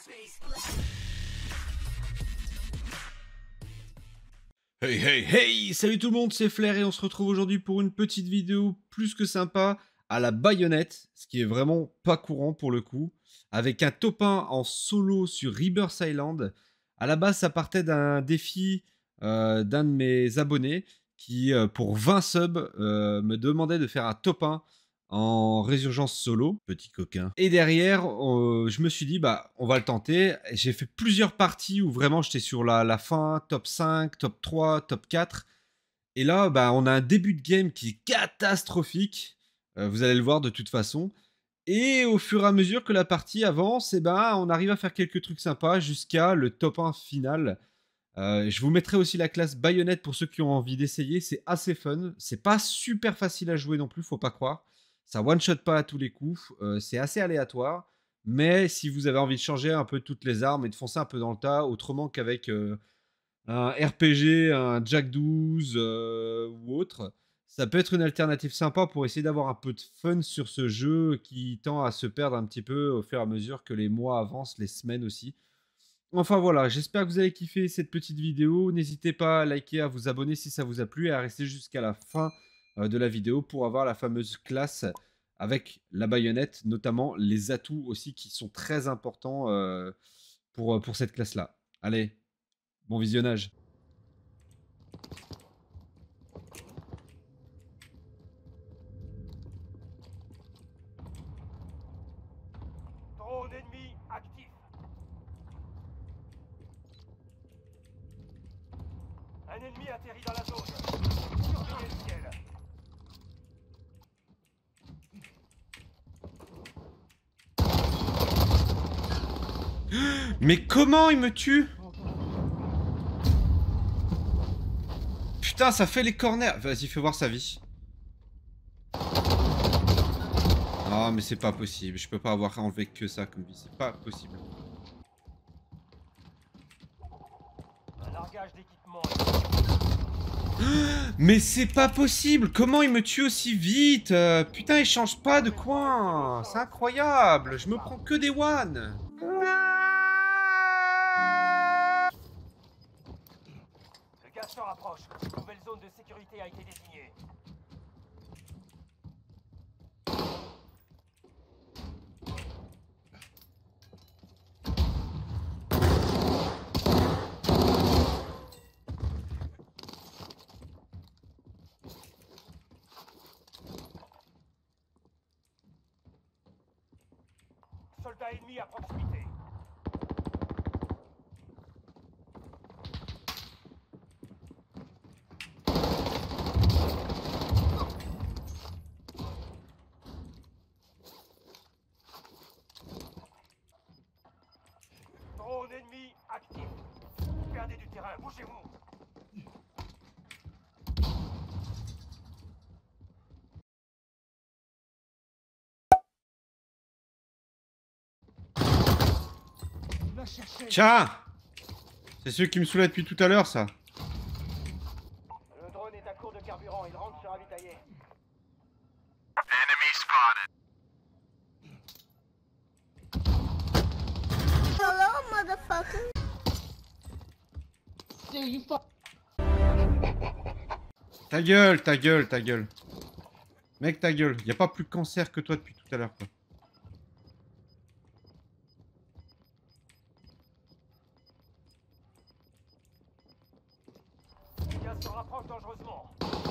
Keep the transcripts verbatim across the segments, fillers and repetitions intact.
Hey hey hey, salut tout le monde, c'est Flair et on se retrouve aujourd'hui pour une petite vidéo plus que sympa à la baïonnette, ce qui est vraiment pas courant pour le coup, avec un top un en solo sur Rebirth Island. À la base, ça partait d'un défi euh, d'un de mes abonnés qui, euh, pour vingt subs, euh, me demandait de faire un top un en résurgence solo, petit coquin. Et derrière, euh, je me suis dit, bah, on va le tenter. J'ai fait plusieurs parties où vraiment j'étais sur la, la fin, top cinq, top trois, top quatre. Et là, bah, on a un début de game qui est catastrophique. Euh, vous allez le voir de toute façon. Et au fur et à mesure que la partie avance, eh ben, on arrive à faire quelques trucs sympas jusqu'à le top un final. Euh, je vous mettrai aussi la classe baïonnette pour ceux qui ont envie d'essayer. C'est assez fun. C'est pas super facile à jouer non plus, faut pas croire. Ça one-shot pas à tous les coups. Euh, c'est assez aléatoire. Mais si vous avez envie de changer un peu toutes les armes et de foncer un peu dans le tas, autrement qu'avec euh, un R P G, un Jack douze euh, ou autre, ça peut être une alternative sympa pour essayer d'avoir un peu de fun sur ce jeu qui tend à se perdre un petit peu au fur et à mesure que les mois avancent, les semaines aussi. Enfin voilà, j'espère que vous avez kiffé cette petite vidéo. N'hésitez pas à liker, à vous abonner si ça vous a plu et à rester jusqu'à la fin euh, de la vidéo pour avoir la fameuse classe avec la baïonnette, notamment les atouts aussi qui sont très importants euh, pour, pour cette classe-là. Allez, bon visionnage. Drone ennemi actif. Un ennemi atterrit dans la zone. Surveillez le ciel. Mais comment il me tue? Putain, ça fait les corners. Vas-y, fais voir sa vie. Ah, mais c'est pas possible. Je peux pas avoir enlevé que ça comme vie. C'est pas possible. Un largage d'équipement. Mais c'est pas possible. Comment il me tue aussi vite? euh, Putain, il change pas de coin. C'est incroyable. Je me prends que des one. Le gaz se rapproche. Une nouvelle zone de sécurité a été désignée. Soldat ennemi à proximité. Drone ennemi actif. Vous perdez du terrain, bougez-vous. Tiens. C'est ceux qui me saoulaient depuis tout à l'heure, ça. Le drone est à court de carburant, il rentre se ravitailler. Hello, motherfucker. Ta gueule, ta gueule, ta gueule. Mec, ta gueule. Y a pas plus cancer que toi depuis tout à l'heure, quoi. Le gaz se rapproche dangereusement.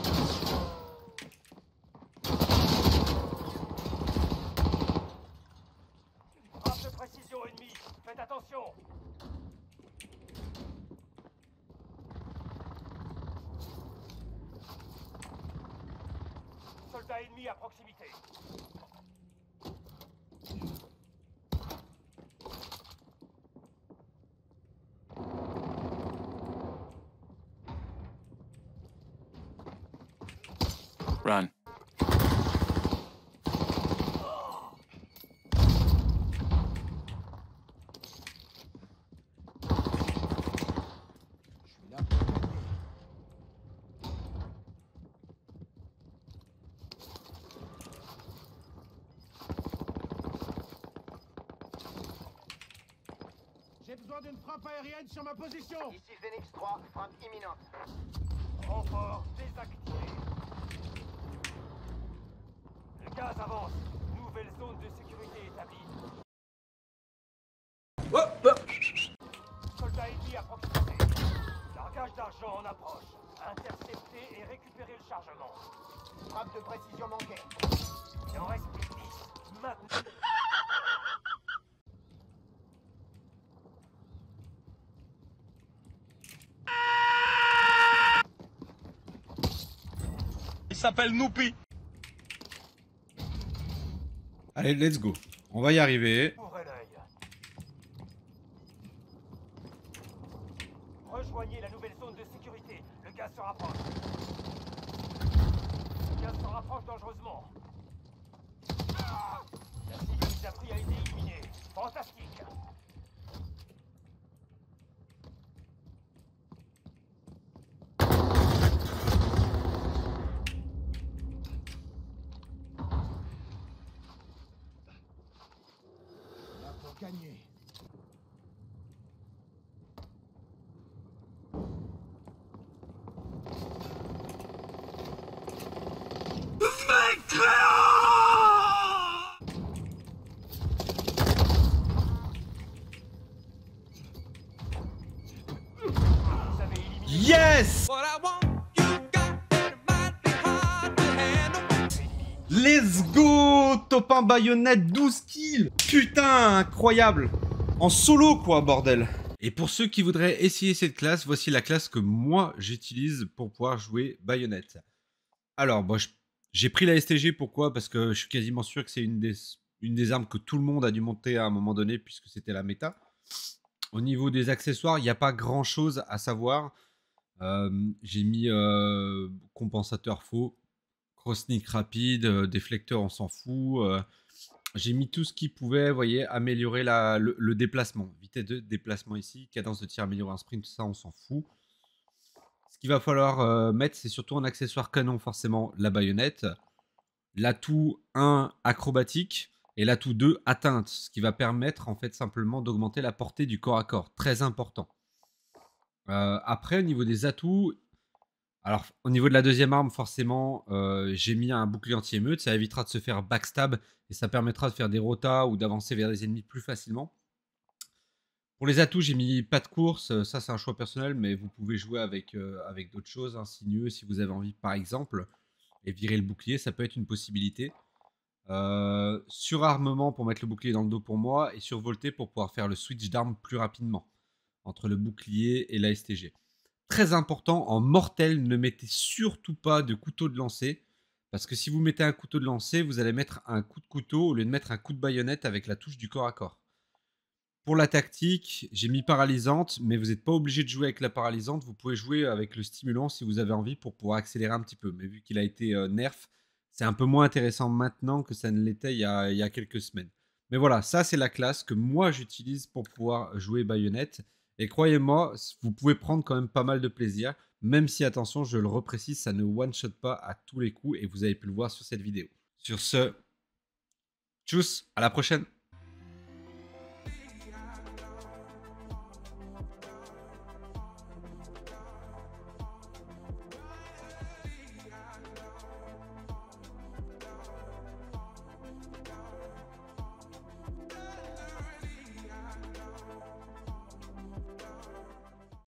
Frappe de précision ennemie. Faites attention. Soldat ennemi à proximité. Run. besoin d'une frappe aérienne sur ma position. Ici Phoenix trois, frappe imminente. Renfort désactivé. Le gaz avance. Nouvelle zone de sécurité établie. Hop, hop. Soldat ennemi à proximité. Largage d'argent en approche. Intercepter et récupérer le chargement. Frappe de précision manquée. Il en reste plus dix. Maintenant. Il s'appelle Noupi. Allez, let's go. On va y arriver. Ouvrez l'œil. Rejoignez la nouvelle zone de sécurité. Le gaz se rapproche. Le gaz se rapproche dangereusement. Ah, la cible qui a pris a été éliminée. Fantastique. Là pour gagner. Vous avez éliminé Yes! Let's go! Top un baïonnette, douze kills! Putain, incroyable! En solo, quoi, bordel! Et pour ceux qui voudraient essayer cette classe, voici la classe que moi j'utilise pour pouvoir jouer baïonnette. Alors, bon, je- j'ai pris la S T G, pourquoi? Parce que je suis quasiment sûr que c'est une des, une des armes que tout le monde a dû monter à un moment donné, puisque c'était la méta. Au niveau des accessoires, il n'y a pas grand chose à savoir. Euh, j'ai mis euh, compensateur faux, cross-sneak rapide, euh, déflecteur, on s'en fout. euh, j'ai mis tout ce qui pouvait, vous voyez, améliorer la, le, le déplacement. Vitesse de déplacement ici, cadence de tir améliorée en sprint, ça on s'en fout. Ce qu'il va falloir euh, mettre, c'est surtout en accessoire canon, forcément, la baïonnette. L'atout un, acrobatique. Et l'atout deux, atteinte. Ce qui va permettre, en fait, simplement d'augmenter la portée du corps à corps. Très important. Euh, après, au niveau des atouts, alors au niveau de la deuxième arme, forcément, euh, j'ai mis un bouclier anti-émeute. Ça évitera de se faire backstab et ça permettra de faire des rotas ou d'avancer vers des ennemis plus facilement. Pour les atouts, j'ai mis pas de course. Ça, c'est un choix personnel, mais vous pouvez jouer avec, euh, avec d'autres choses, hein, sinueux, si vous avez envie, par exemple. Et virer le bouclier, ça peut être une possibilité. Euh, surarmement pour mettre le bouclier dans le dos pour moi et survolté pour pouvoir faire le switch d'armes plus rapidement entre le bouclier et la S T G. Très important, en mortel, ne mettez surtout pas de couteau de lancer parce que si vous mettez un couteau de lancer, vous allez mettre un coup de couteau au lieu de mettre un coup de baïonnette avec la touche du corps à corps. Pour la tactique, j'ai mis paralysante, mais vous n'êtes pas obligé de jouer avec la paralysante. Vous pouvez jouer avec le stimulant si vous avez envie pour pouvoir accélérer un petit peu. Mais vu qu'il a été euh, nerf, c'est un peu moins intéressant maintenant que ça ne l'était il y a, il y a quelques semaines. Mais voilà, ça c'est la classe que moi j'utilise pour pouvoir jouer baïonnette. Et croyez-moi, vous pouvez prendre quand même pas mal de plaisir. Même si, attention, je le reprécise, ça ne one-shot pas à tous les coups. Et vous avez pu le voir sur cette vidéo. Sur ce, tchuss, à la prochaine!